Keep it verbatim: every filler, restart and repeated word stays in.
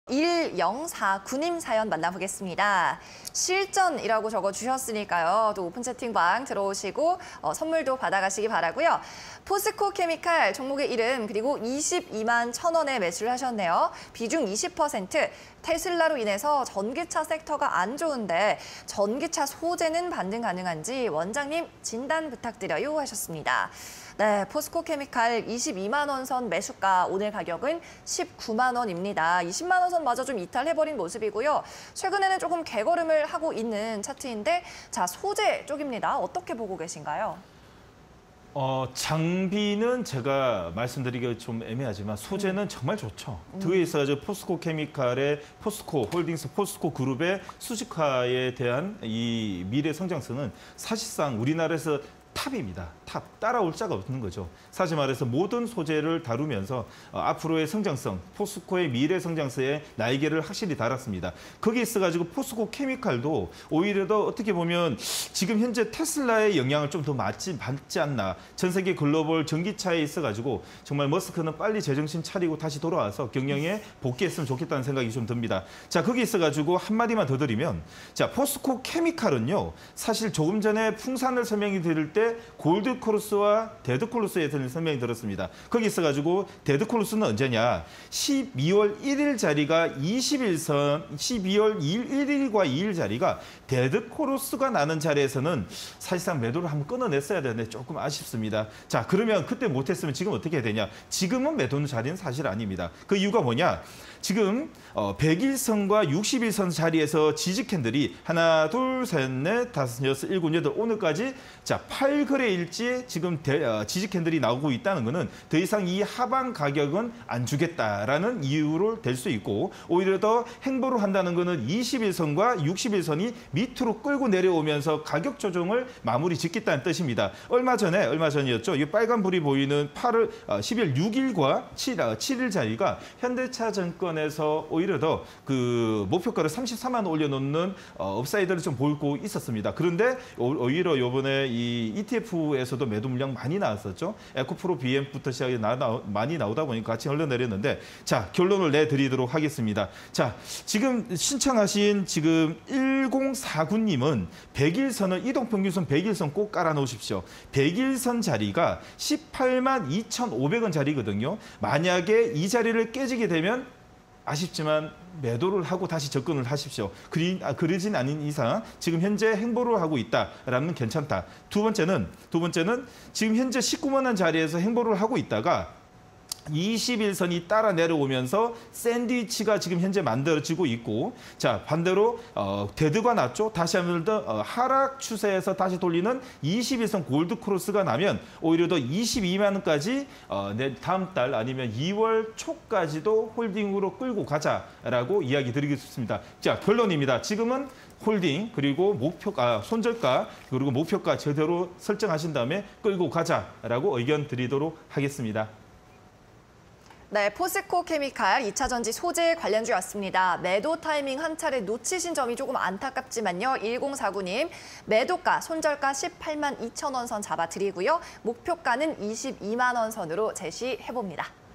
일공사구 님 사연 만나보겠습니다. 실전이라고 적어주셨으니까요. 또 오픈 채팅방 들어오시고 어, 선물도 받아가시기 바라고요. 포스코 케미칼 종목의 이름 그리고 이십이만 천 원에 매수를 하셨네요. 비중 이십 퍼센트. 테슬라로 인해서 전기차 섹터가 안 좋은데 전기차 소재는 반등 가능한지 원장님 진단 부탁드려요 하셨습니다. 네, 포스코 케미칼 이십이만 원 선 매수가 오늘 가격은 십구만 원입니다. 이십만 원 선마저 좀 이탈해버린 모습이고요. 최근에는 조금 개걸음을 하고 있는 차트인데 자 소재 쪽입니다. 어떻게 보고 계신가요? 어, 장비는 제가 말씀드리기가 좀 애매하지만 소재는 음. 정말 좋죠. 음. 더해서 저 포스코 케미칼의 포스코 홀딩스 포스코 그룹의 수직화에 대한 이 미래 성장성은 사실상 우리나라에서 탑입니다. 탑. 따라올 자가 없는 거죠. 사실 말해서 모든 소재를 다루면서 어, 앞으로의 성장성, 포스코의 미래 성장성에 날개를 확실히 달았습니다. 거기에 있어가지고 포스코 케미칼도 오히려 더 어떻게 보면 지금 현재 테슬라의 영향을 좀 더 받지, 받지 않나. 전 세계 글로벌 전기차에 있어가지고 정말 머스크는 빨리 제정신 차리고 다시 돌아와서 경영에 복귀했으면 좋겠다는 생각이 좀 듭니다. 자, 거기 있어가지고 한마디만 더 드리면 자, 포스코 케미칼은요. 사실 조금 전에 풍산을 설명해 드릴 때 골드코르스와 데드코르스에 대한 설명이 들었습니다. 거기 있어가지고 데드코르스는 언제냐? 십이월 일일 자리가 이십일 선, 십이월 일일과 이일 자리가 데드코르스가 나는 자리에서는 사실상 매도를 한번 끊어냈어야 되는데 조금 아쉽습니다. 자, 그러면 그때 못했으면 지금 어떻게 해야 되냐? 지금은 매도는 자리는 사실 아닙니다. 그 이유가 뭐냐? 지금 어, 백일 선과 육십일 선 자리에서 지지 캔들이 하나, 둘, 셋, 넷, 다섯, 여섯, 일곱, 여덟 오늘까지 자 팔 거래일째 지금 대, 어, 지지 캔들이 나오고 있다는 것은 더 이상 이 하방 가격은 안 주겠다라는 이유로 될 수 있고 오히려 더 행보를 한다는 것은 이십일 선과 육십일 선이 밑으로 끌고 내려오면서 가격 조정을 마무리 짓겠다는 뜻입니다. 얼마 전에 얼마 전이었죠. 이 빨간 불이 보이는 팔월 어, 십일 육일과 칠, 어, 칠일 자리가 현대차증권 에서 오히려 더 그 목표가를 삼십사만 원 올려놓는 어, 업사이드를 좀 보이고 있었습니다. 그런데 오히려 이번에 이 이티에프에서도 매도 물량 많이 나왔었죠. 에코프로 비엠부터 시작해 나, 나, 많이 나오다 보니까 같이 흘러내렸는데 자 결론을 내드리도록 하겠습니다. 자 지금 신청하신 지금 일공사구 님은 백일 선을 이동평균선 백일 선 꼭 깔아놓으십시오. 백일 선 자리가 십팔만 이천오백 원 자리거든요. 만약에 이 자리를 깨지게 되면 아쉽지만 매도를 하고 다시 접근을 하십시오. 그리, 아, 그러진 않은 이상 지금 현재 행보를 하고 있다라면 괜찮다. 두 번째는 두 번째는 지금 현재 십구만 원 자리에서 행보를 하고 있다가 이십일 선이 따라 내려오면서 샌드위치가 지금 현재 만들어지고 있고 자 반대로 어, 데드가 났죠. 다시 한번 더 어, 하락 추세에서 다시 돌리는 이십일 선 골드 크로스가 나면 오히려 더 이십이만 원까지 어, 다음 달 아니면 이월 초까지도 홀딩으로 끌고 가자라고 이야기 드리겠습니다. 자 결론입니다. 지금은 홀딩 그리고 목표가 손절가 그리고 목표가 제대로 설정하신 다음에 끌고 가자라고 의견 드리도록 하겠습니다. 네, 포스코 케미칼 이 차 전지 소재 관련주였습니다. 매도 타이밍 한 차례 놓치신 점이 조금 안타깝지만요. 일공사구 님, 매도가, 손절가 십팔만 이천 원 선 잡아드리고요. 목표가는 이십이만 원 선으로 제시해봅니다.